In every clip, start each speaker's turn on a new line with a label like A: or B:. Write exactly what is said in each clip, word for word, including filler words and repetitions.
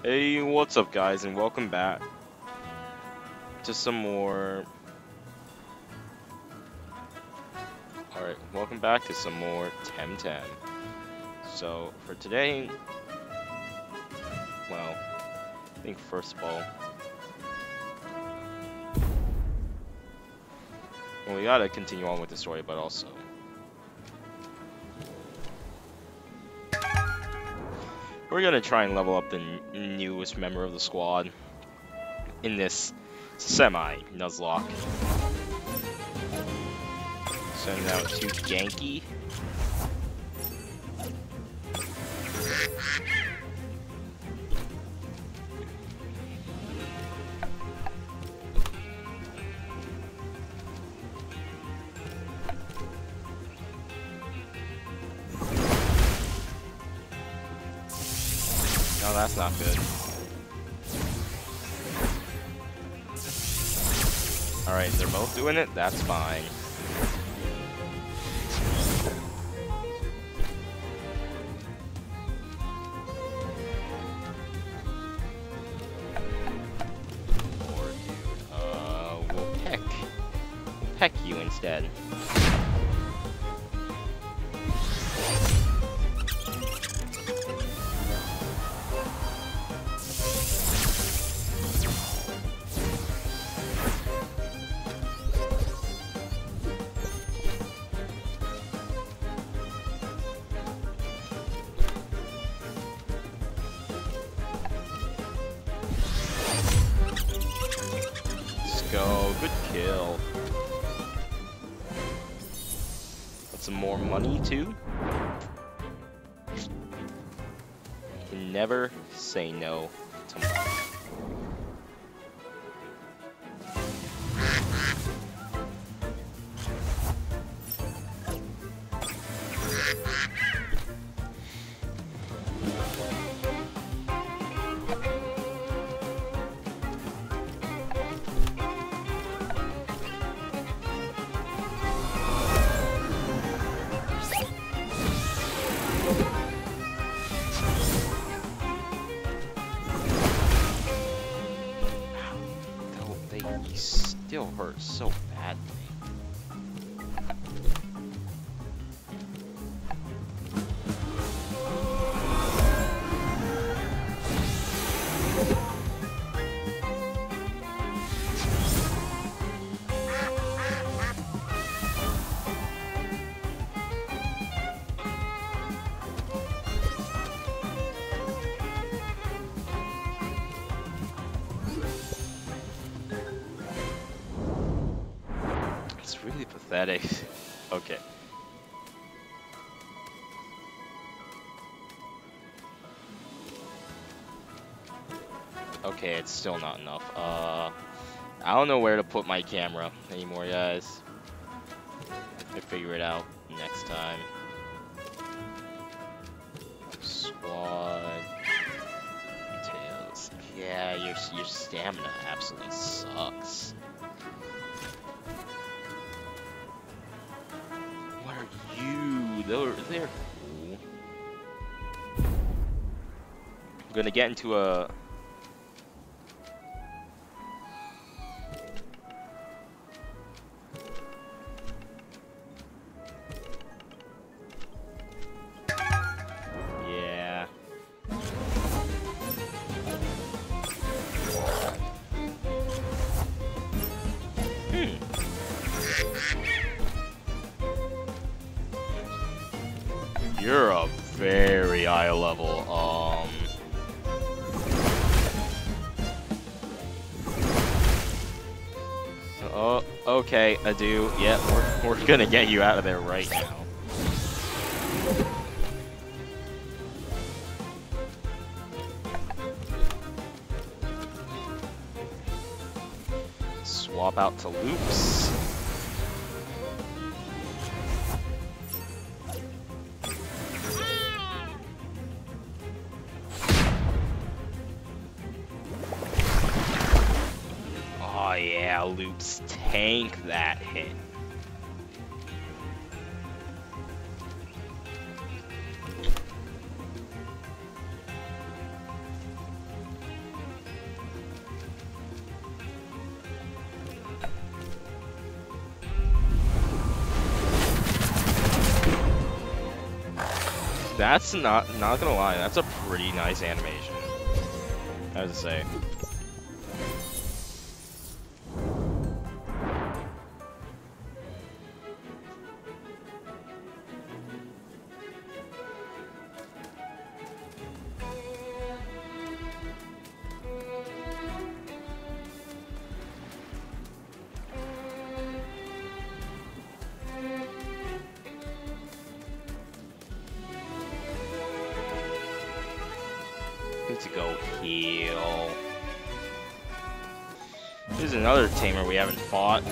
A: Hey, what's up guys, and welcome back to some more... Alright, welcome back to some more Temtem. So, for today, well, I think first of all, well, we gotta continue on with the story, but also, we're gonna try and level up the n newest member of the squad in this semi-Nuzlocke. Sending out to Genki. No, that's not good. Alright, they're both doing it? That's fine. Or, dude, uh, we'll peck. We'll peck you instead. Go, good kill. Got some more money too. You can never say no to money. He still hurts so badly. It's really pathetic. Okay. Okay, it's still not enough. Uh, I don't know where to put my camera anymore, guys. I figure it out next time. Squad details. Yeah, your your stamina absolutely sucks. What are you? They're they're cool. I'm gonna get into a. Yeah. Hmm. You're a very high level. Um. Oh, okay, I do. Yeah, we're we're gonna get you out of there right now. Swap out to loops. Oh yeah, loops tank that hit. That's not not gonna lie. That's a pretty nice animation. I have to say. Need to go heal. There's another tamer we haven't fought.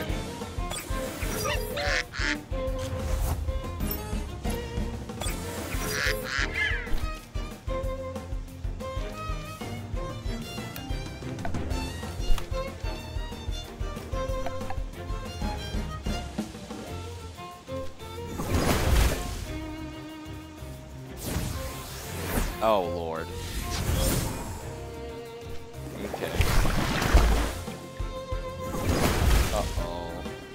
A: Oh Lord. Okay. Uh-oh.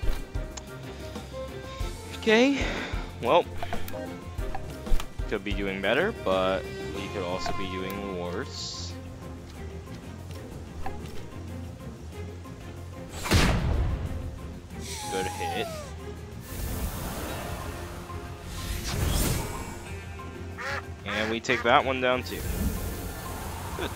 A: Okay. Well, could be doing better, but we could also be doing worse. Good hit. And we take that one down too. Good.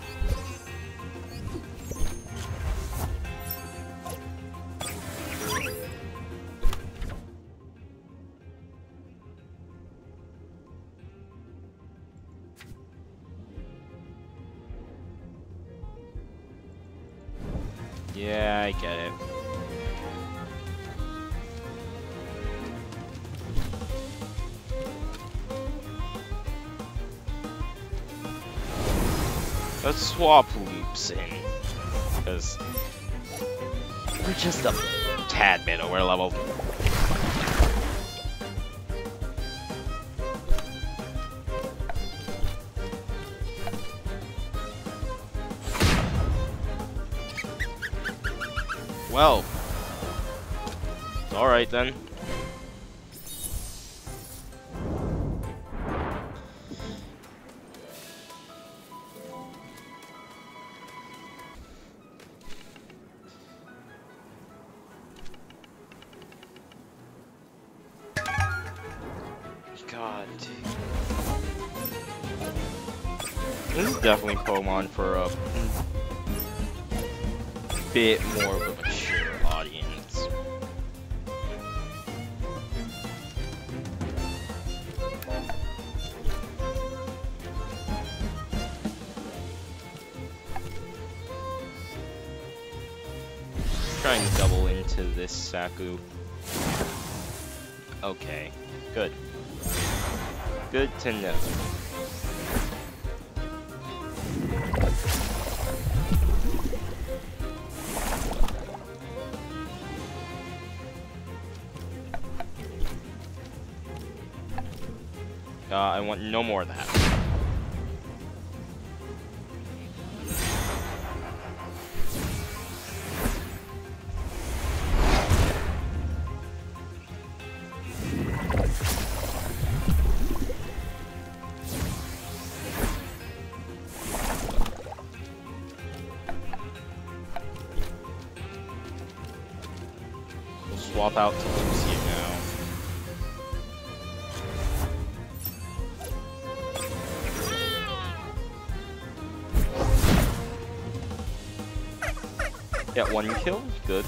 A: Yeah, I get it. Let's swap loops in, because we're just a tad bit over level. Well, alright then. God. This is definitely Pokemon for a bit more of a mature audience. Trying to double into this Saku. Okay, good. Good to know. Uh, I want no more of that. We'll swap out to Lucy now. Got one kill, good.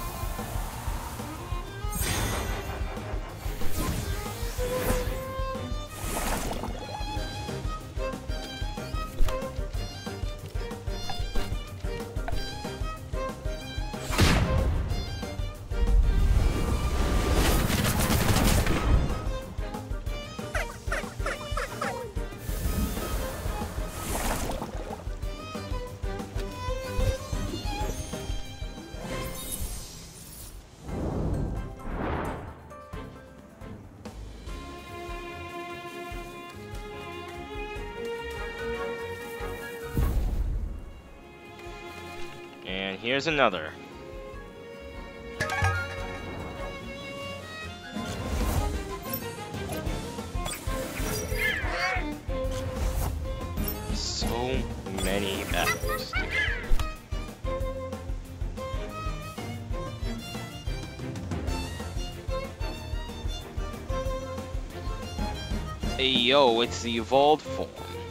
A: And here's another. so many apples to get through. Hey yo, it's the evolved form.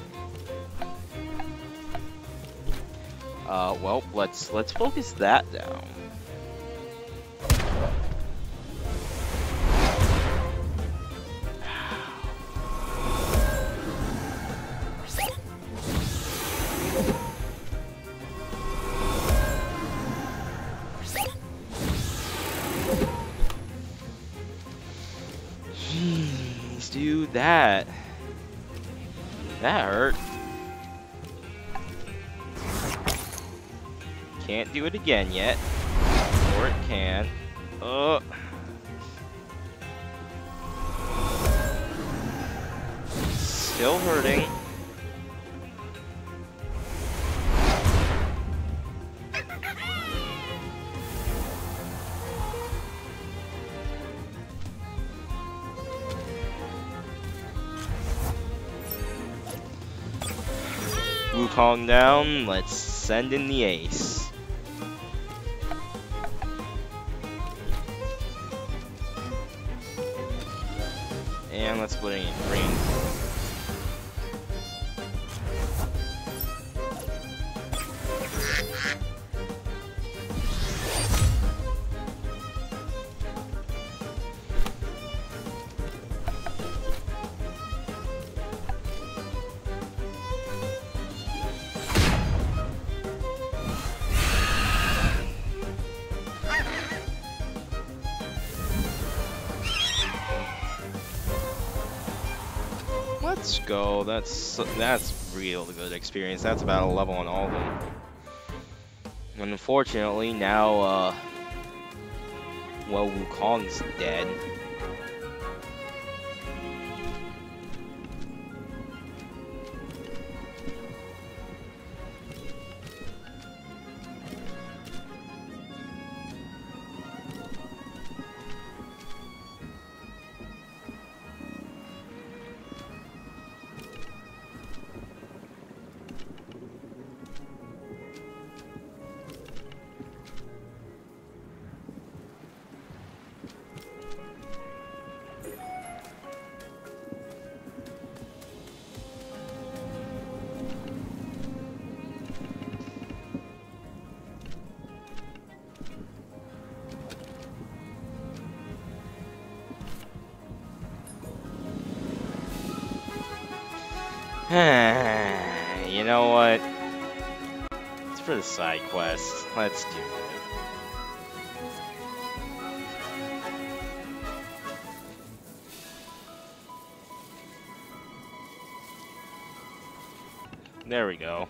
A: Uh, well, let's let's focus that down. Jeez, dude, that that hurt. Can't do it again yet. Or it can. Oh. Still hurting. Wukong down. Let's send in the ace. And let's put it in green. Let's go. That's that's real good experience. That's about a level on all of them. And unfortunately, now, uh, well, Wukong's dead. You know what? It's for the side quest. Let's do it. There we go.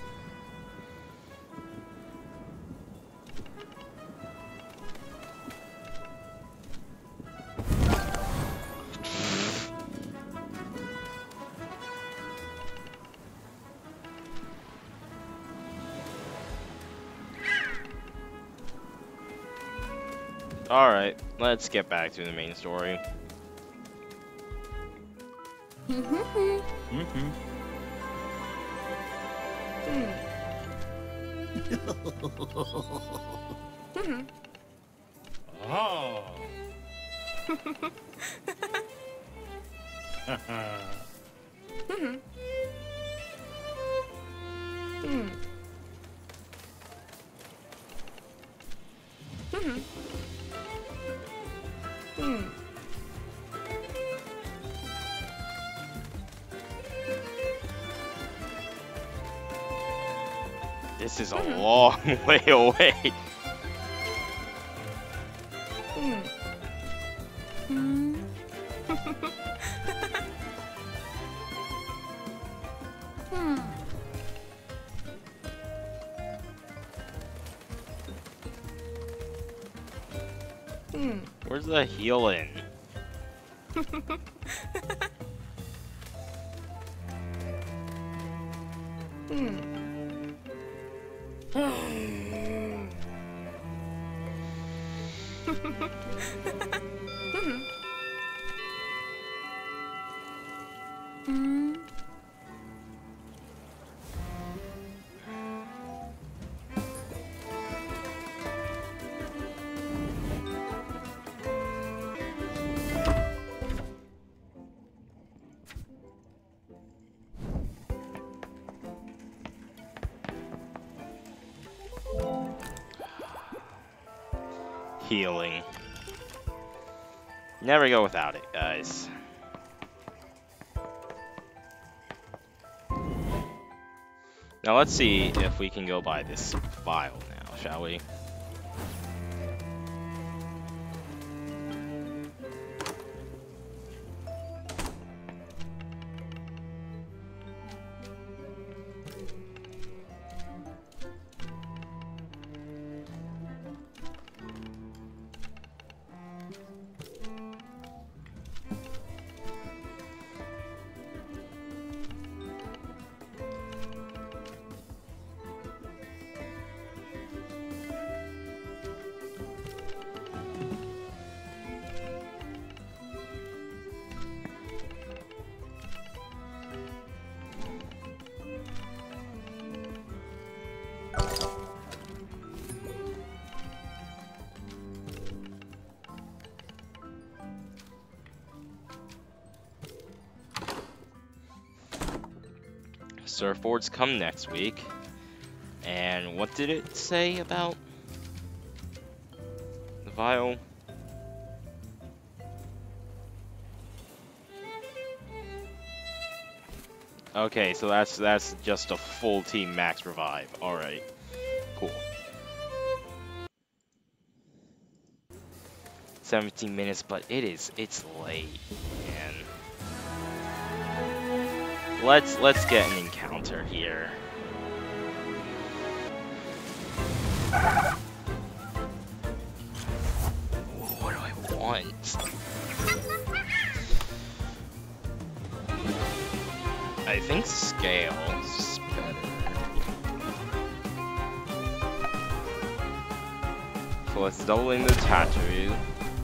A: Alright, let's get back to the main story.
B: Mm-hmm.
C: Mm-hmm.
B: Mm-hmm.
C: Oh.
B: Mm-hmm. Mm. Mm-hmm. Mm.
A: This is a long way away.
B: Mm. Mm. Hmm. Hmm.
A: Where's the healing?
B: Hmm. Hmm.
A: Healing. Never go without it, guys. Now let's see if we can go buy this vial now, shall we? Surfboards come next week. And what did it say about the vial? Okay, so that's that's just a full team max revive. All right, cool. seventeen minutes, but it is it's late, man. Let's let's get an encounter here. What do I want? I think scales better. So let's double in the tattoo.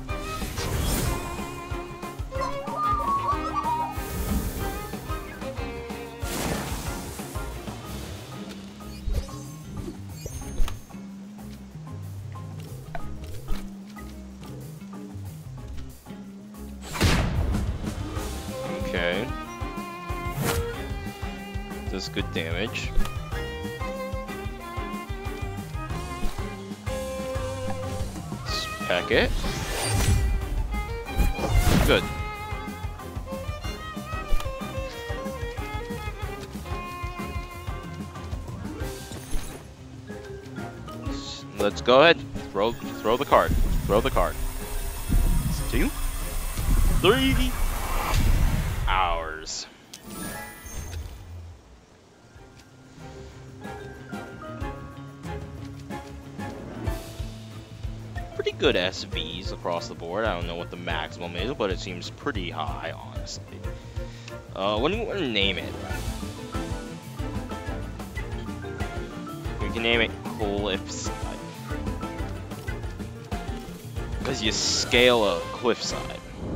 A: Okay. Does good damage. Spec it. Good. Let's go ahead. Throw throw the card. Throw the card. Two. Three hours. Pretty good S Vs across the board. I don't know what the maximum is, but it seems pretty high, honestly. Uh, what do you want to name it? We can name it Cliffside. Because you scale a cliffside.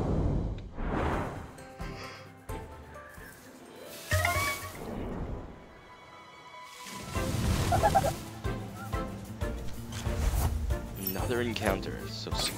A: Another encounter, so soon.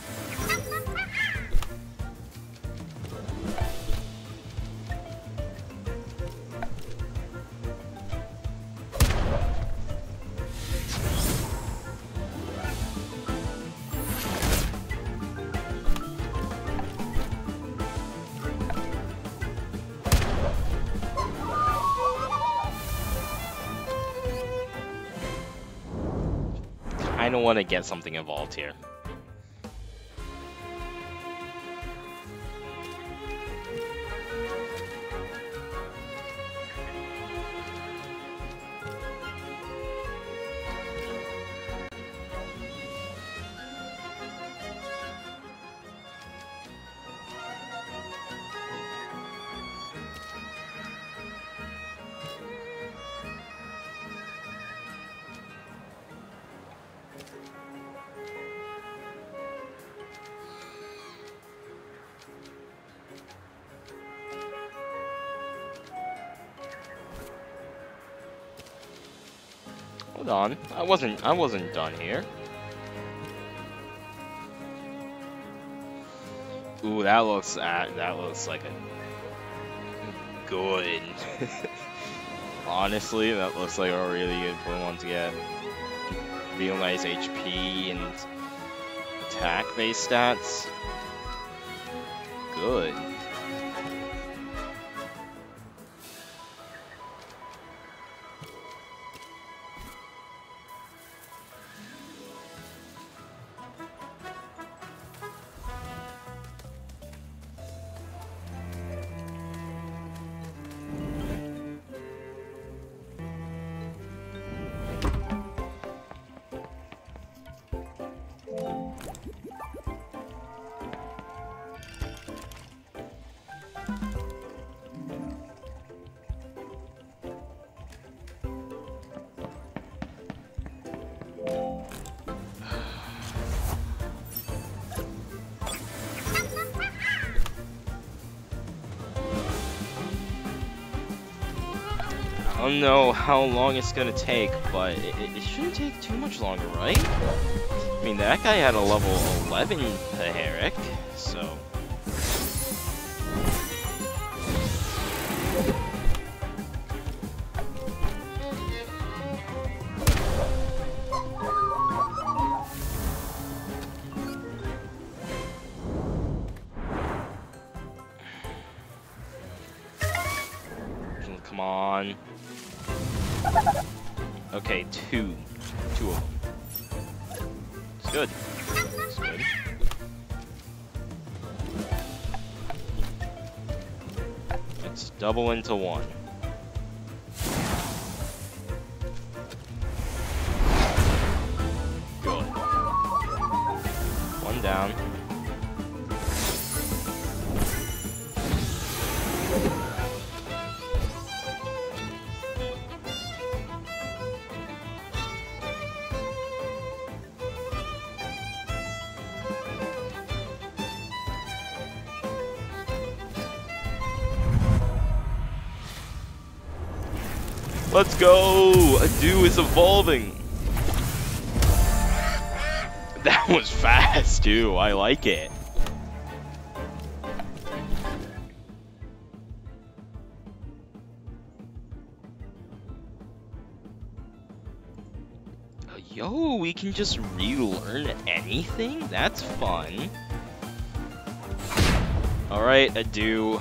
A: I don't want to get something involved here. Hold on, I wasn't I wasn't done here. Ooh, that looks uh, that looks like a good. Honestly, that looks like a really good Pokemon to get. Real nice H P and attack-based stats. Good. I don't know how long it's gonna take, but it, it shouldn't take too much longer, right? I mean, that guy had a level eleven Herrick, so... Come on. Okay, two. Two of them. It's good. It's good. Let's double into one. Good. One down. Let's go! Adu is evolving! That was fast, too. I like it. Yo, we can just relearn anything? That's fun. Alright, Adu.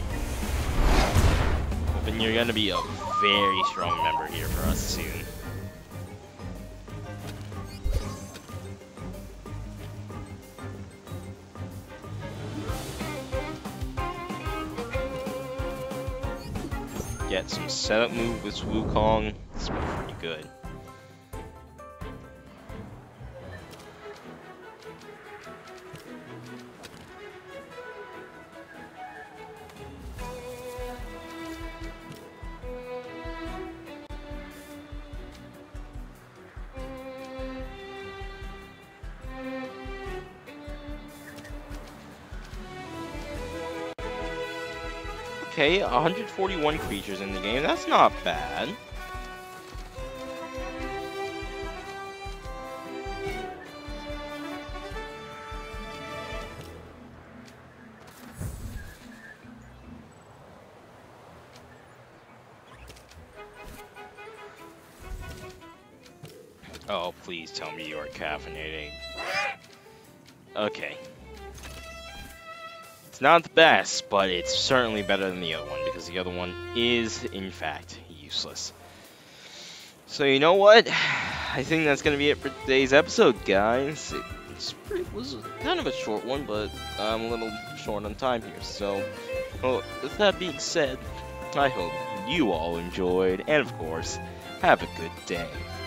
A: Hoping you're gonna be a very strong member here for us soon. Get some setup move with Wukong. It's pretty good. Okay, one hundred forty-one creatures in the game. That's not bad. Oh, please tell me you are caffeinating. Okay. It's not the best, but it's certainly better than the other one, because the other one is, in fact, useless. So you know what? I think that's going to be it for today's episode, guys. It it's pretty, was kind of a short one, but I'm a little short on time here. So, well, with that being said, I hope you all enjoyed, and of course, have a good day.